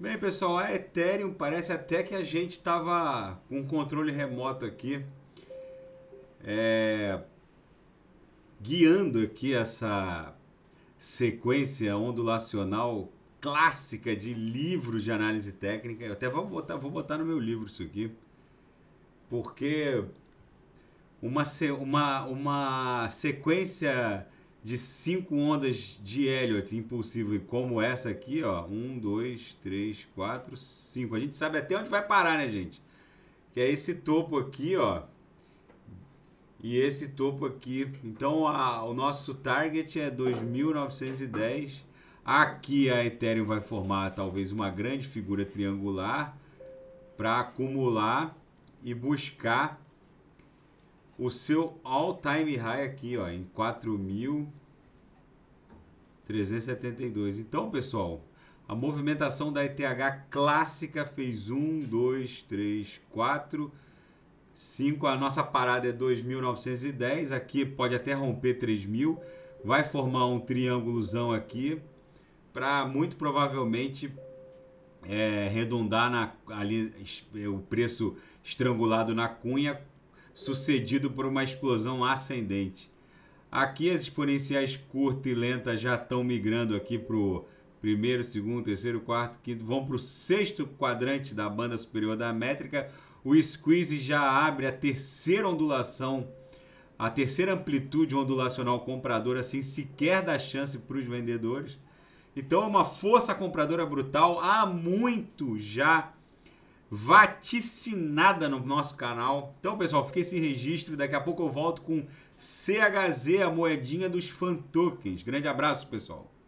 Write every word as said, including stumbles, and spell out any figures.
Bem, pessoal, a Ethereum parece até que a gente estava com um controle remoto aqui, é, guiando aqui essa sequência ondulacional clássica de livros de análise técnica. Eu até vou botar, vou botar no meu livro isso aqui, porque uma, uma, uma sequência de cinco ondas de Elliott impulsivo como essa aqui, ó, um, dois, três, quatro, cinco. A gente sabe até onde vai parar, né, gente? Que é esse topo aqui, ó, e esse topo aqui. Então, a, o nosso target é dois mil novecentos e dez. Aqui a Ethereum vai formar talvez uma grande figura triangular para acumular e buscar o seu all-time high aqui, ó, em quatro mil trezentos e setenta e dois. Então, pessoal, a movimentação da E T H clássica fez um, dois, três, quatro, cinco. A nossa parada é dois mil novecentos e dez. Aqui pode até romper três mil. Vai formar um triângulozão aqui para muito provavelmente é, redundar na, ali o preço estrangulado na cunha, sucedido por uma explosão ascendente. Aqui as exponenciais curta e lenta já estão migrando aqui para o primeiro, segundo, terceiro, quarto, quinto, vão para o sexto quadrante da banda superior da métrica. O squeeze já abre a terceira ondulação, a terceira amplitude ondulacional compradora, sem sequer dar chance para os vendedores. Então é uma força compradora brutal, há muito já vaticinada no nosso canal. Então, pessoal, fiquei esse registro. Daqui a pouco eu volto com C H Z, a moedinha dos fan tokens. Grande abraço, pessoal.